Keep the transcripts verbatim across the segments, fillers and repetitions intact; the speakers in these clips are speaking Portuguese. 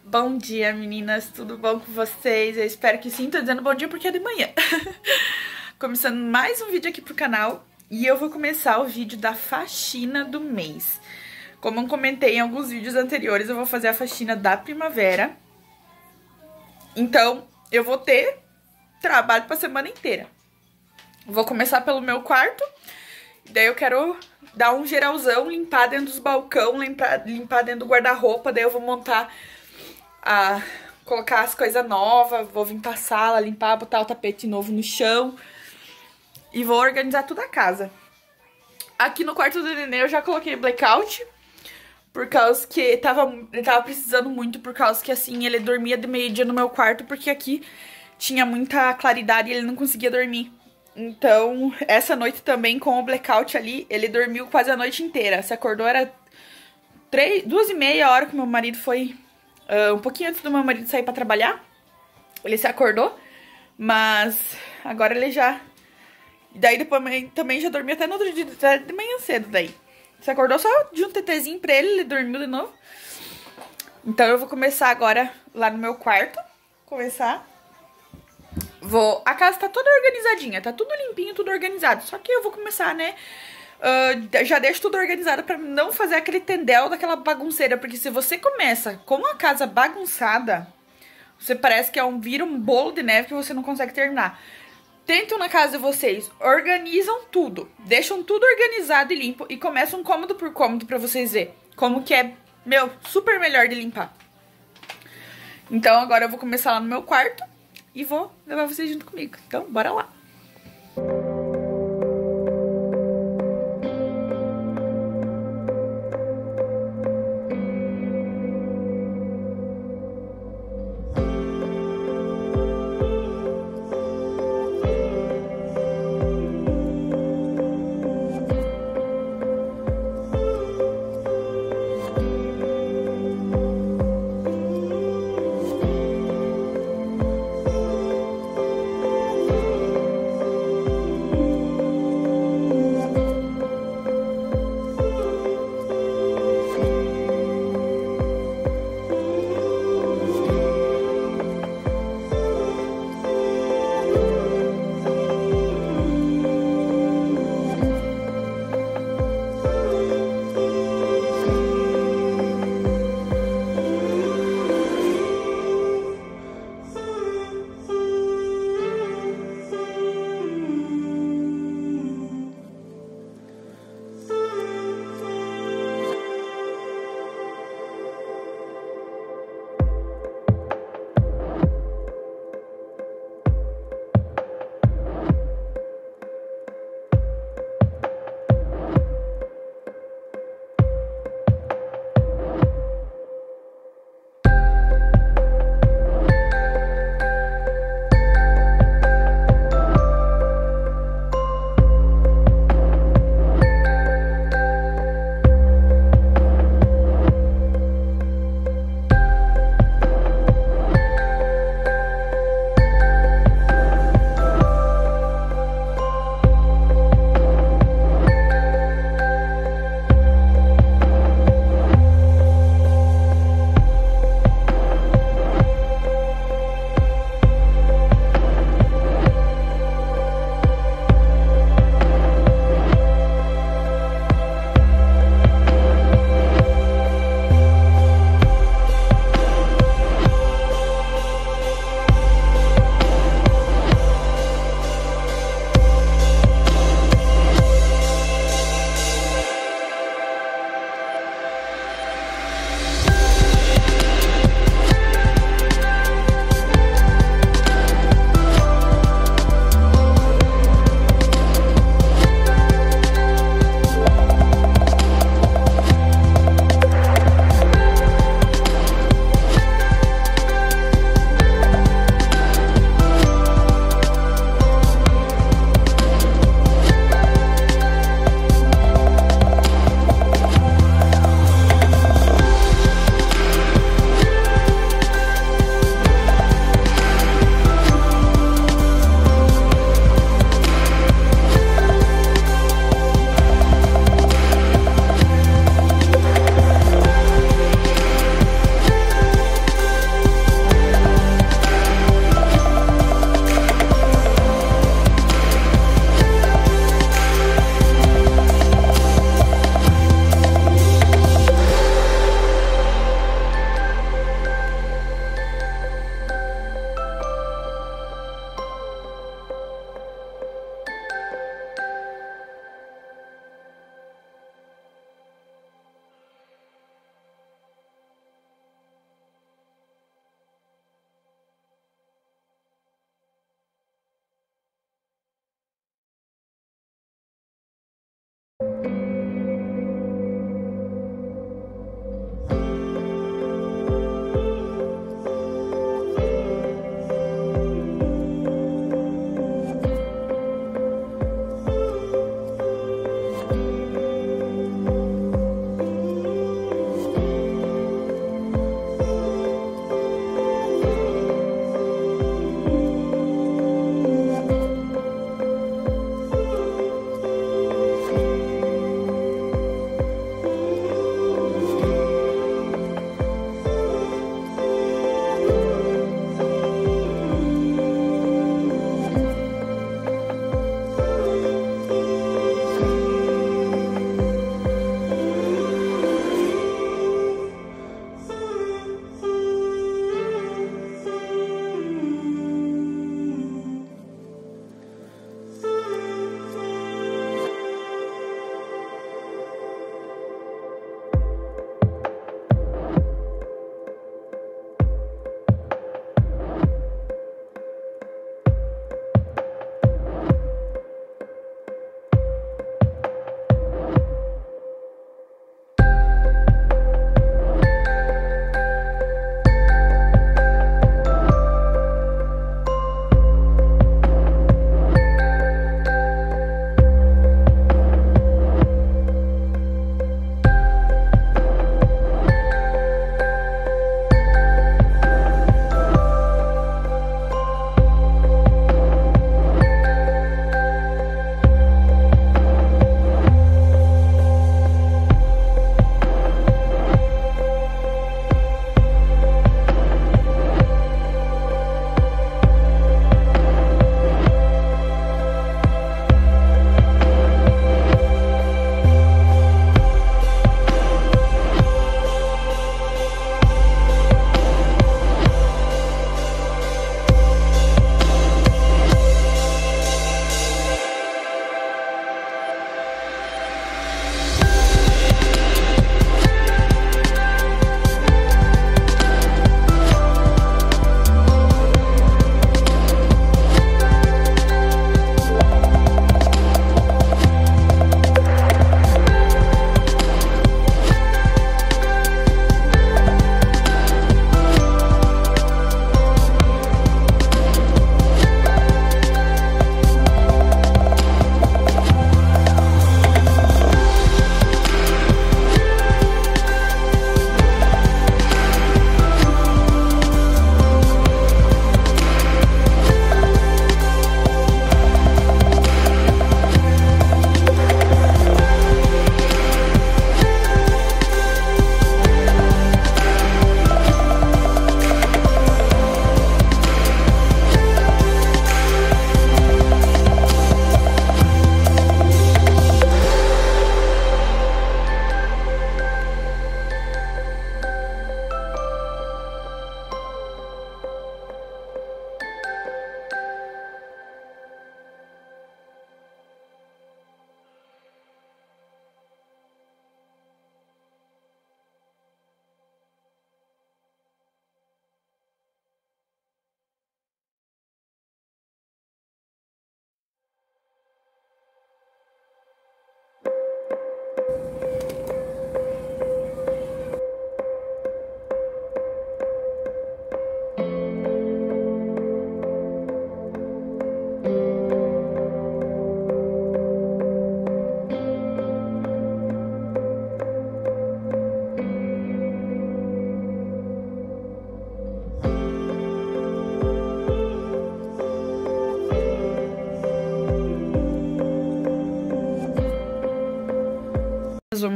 Bom dia, meninas, tudo bom com vocês? Eu espero que sim, tô dizendo bom dia porque é de manhã. Começando mais um vídeo aqui pro canal e eu vou começar o vídeo da faxina do mês. Como eu comentei em alguns vídeos anteriores, eu vou fazer a faxina da primavera. Então, eu vou ter trabalho pra semana inteira. Vou começar pelo meu quarto, daí eu quero dar um geralzão, limpar dentro dos balcão, limpar, limpar dentro do guarda-roupa, daí eu vou montar... A colocar as coisas novas, vou vir pra sala, limpar, botar o tapete novo no chão e vou organizar toda a casa. Aqui no quarto do neném eu já coloquei blackout, por causa que tava, ele tava precisando muito, por causa que assim, ele dormia de meio-dia no meu quarto, porque aqui tinha muita claridade e ele não conseguia dormir. Então, essa noite também, com o blackout ali, ele dormiu quase a noite inteira. Se acordou, era três, duas e meia, a hora que meu marido foi... Uh, um pouquinho antes do meu marido sair pra trabalhar, ele se acordou, mas agora ele já... Daí depois também já dormiu até no outro dia, até de manhã cedo daí. Se acordou só de um tetezinho pra ele, ele dormiu de novo. Então eu vou começar agora lá no meu quarto, começar... Vou... A casa tá toda organizadinha, tá tudo limpinho, tudo organizado, só que eu vou começar, né... Uh, já deixo tudo organizado pra não fazer aquele tendel daquela bagunceira, porque se você começa com a casa bagunçada, você parece que é um, vira um bolo de neve que você não consegue terminar. Tentam na casa de vocês, organizam tudo, deixam tudo organizado e limpo e começam cômodo por cômodo pra vocês verem como que é, meu, super melhor de limpar. Então agora eu vou começar lá no meu quarto e vou levar vocês junto comigo, então bora lá.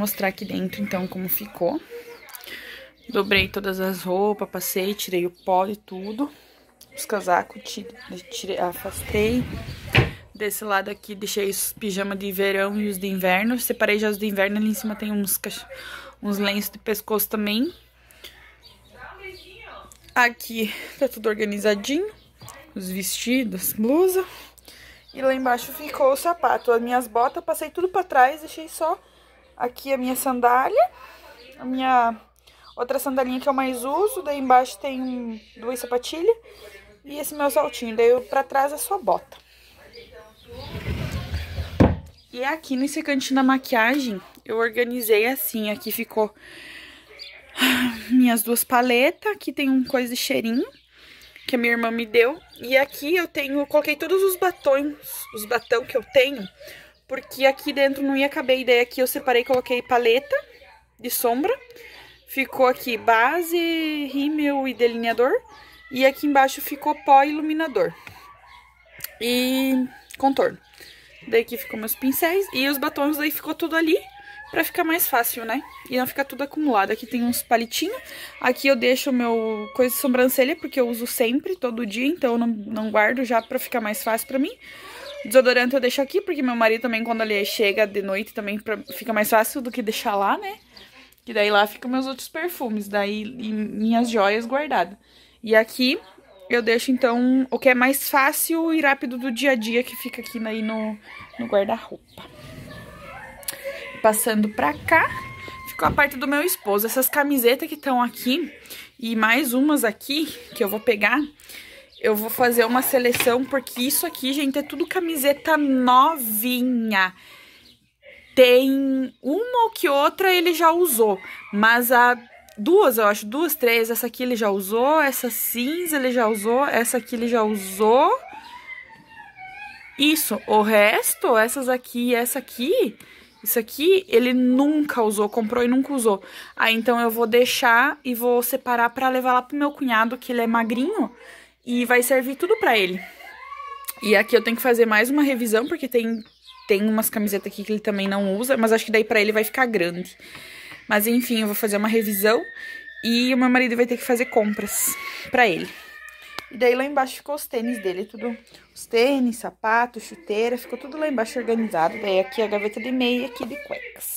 mostrar aqui dentro, então, como ficou. Dobrei todas as roupas, passei, tirei o pó e tudo. Os casacos, tirei, tirei, afastei. Desse lado aqui, deixei os pijamas de verão e os de inverno. Separei já os de inverno, ali em cima tem uns, uns lenços de pescoço também. Aqui tá tudo organizadinho. Os vestidos, blusa. E lá embaixo ficou o sapato. As minhas botas, passei tudo pra trás, deixei só aqui a minha sandália. A minha outra sandalinha que eu mais uso. Daí embaixo tem duas sapatilhas. E esse meu saltinho. Daí pra trás é só bota. E aqui nesse cantinho da maquiagem, eu organizei assim. Aqui ficou minhas duas paletas. Aqui tem um coisa de cheirinho que a minha irmã me deu. E aqui eu tenho, coloquei todos os batons, os batão que eu tenho, porque aqui dentro não ia caber. Daí aqui eu separei, coloquei paleta de sombra. Ficou aqui base, rímel e delineador. E aqui embaixo ficou pó iluminador e contorno. Daí aqui ficou meus pincéis e os batons, daí ficou tudo ali pra ficar mais fácil, né? E não ficar tudo acumulado. Aqui tem uns palitinhos. Aqui eu deixo o meu coisa de sobrancelha, porque eu uso sempre, todo dia. Então eu não, não guardo já pra ficar mais fácil pra mim. O desodorante eu deixo aqui, porque meu marido também, quando ele chega de noite, também pra, fica mais fácil do que deixar lá, né? Que daí lá ficam meus outros perfumes, daí e minhas joias guardadas. E aqui eu deixo, então, o que é mais fácil e rápido do dia a dia, que fica aqui aí no, no guarda-roupa. Passando pra cá, ficou a parte do meu esposo. Essas camisetas que estão aqui e mais umas aqui que eu vou pegar, eu vou fazer uma seleção, porque isso aqui, gente, é tudo camiseta novinha. Tem uma ou que outra ele já usou, mas a duas, eu acho, duas, três, essa aqui ele já usou, essa cinza ele já usou, essa aqui ele já usou. Isso, o resto, essas aqui e essa aqui... Isso aqui, ele nunca usou, comprou e nunca usou. Aí, então, eu vou deixar e vou separar pra levar lá pro meu cunhado, que ele é magrinho, e vai servir tudo pra ele. E aqui eu tenho que fazer mais uma revisão, porque tem, tem umas camisetas aqui que ele também não usa, mas acho que daí pra ele vai ficar grande. Mas, enfim, eu vou fazer uma revisão e o meu marido vai ter que fazer compras pra ele. E daí lá embaixo ficou os tênis dele, tudo, os tênis, sapato, chuteira, ficou tudo lá embaixo organizado. Daí aqui a gaveta de meia, aqui de cuecas.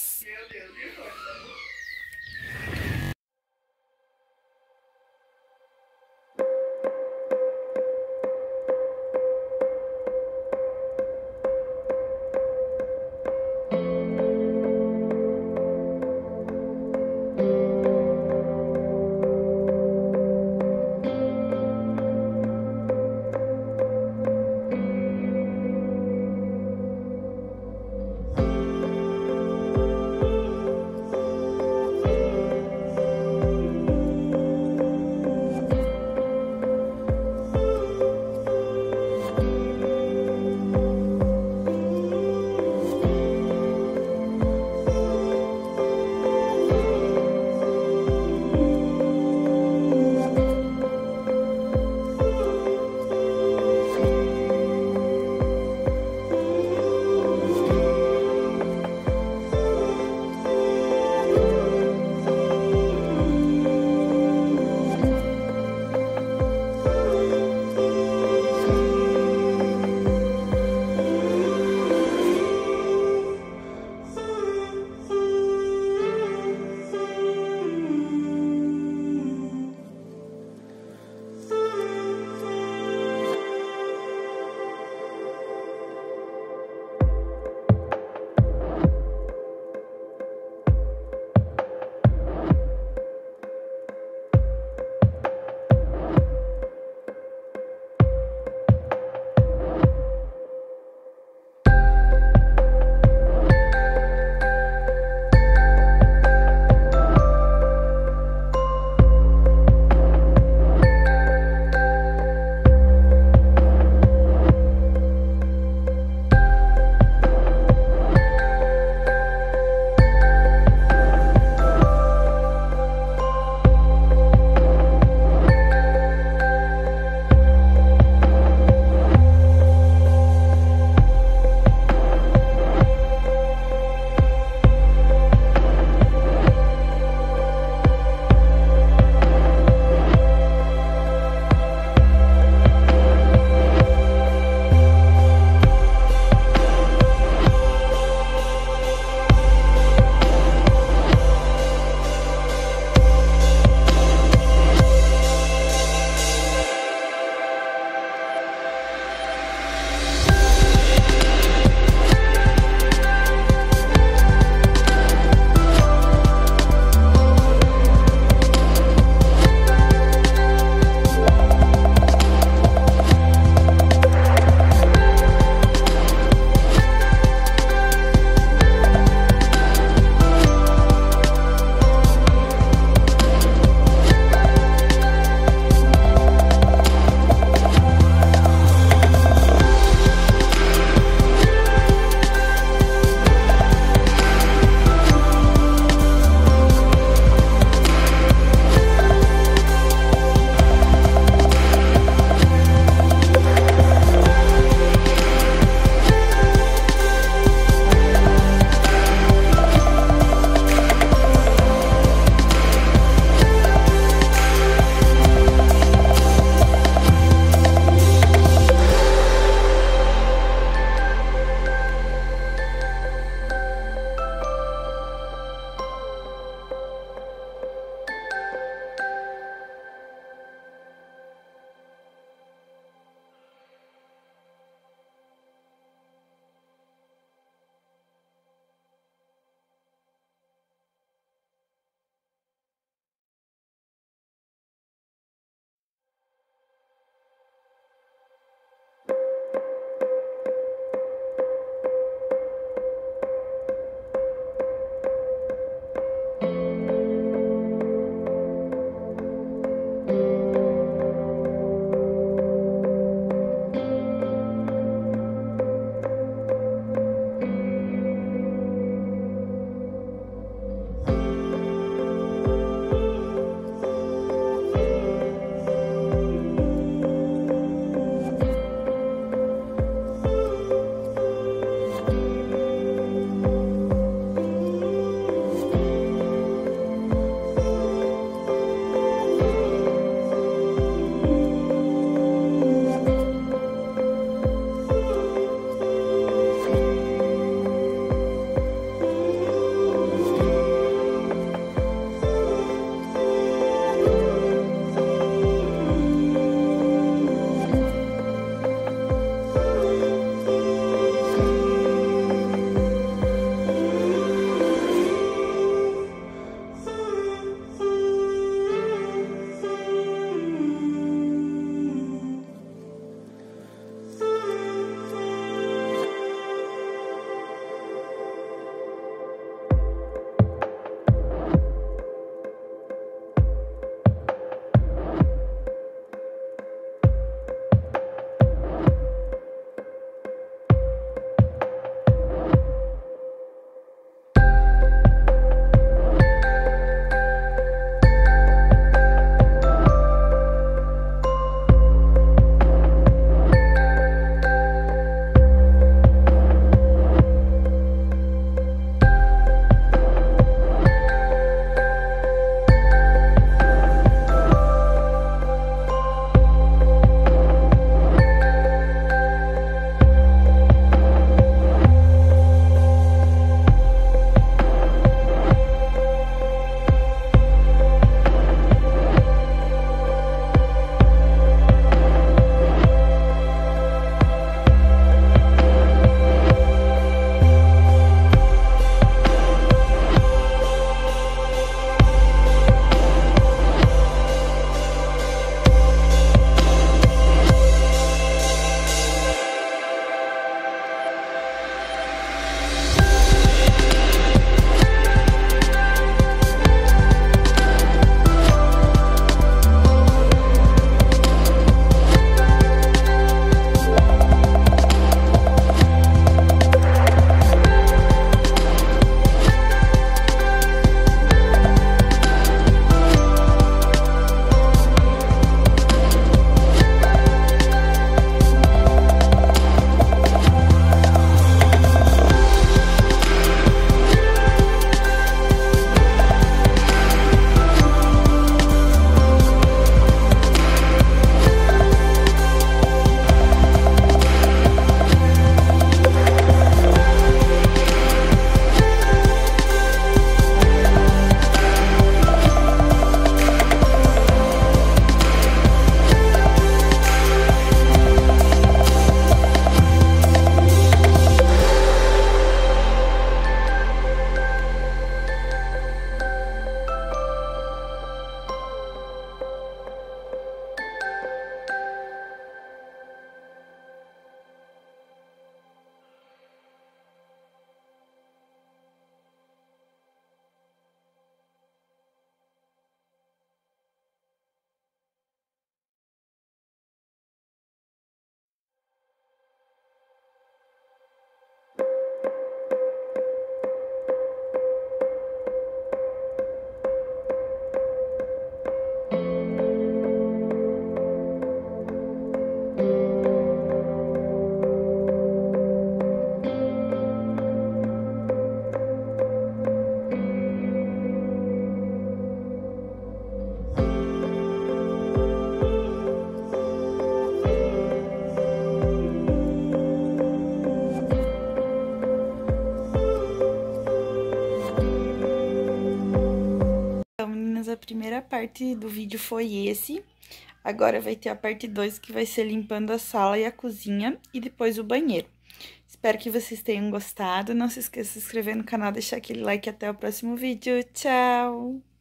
a primeira parte do vídeo foi esse. Agora vai ter a parte dois, que vai ser limpando a sala e a cozinha e depois o banheiro. Espero que vocês tenham gostado. Não se esqueça de se inscrever no canal, deixar aquele like e até o próximo vídeo. Tchau!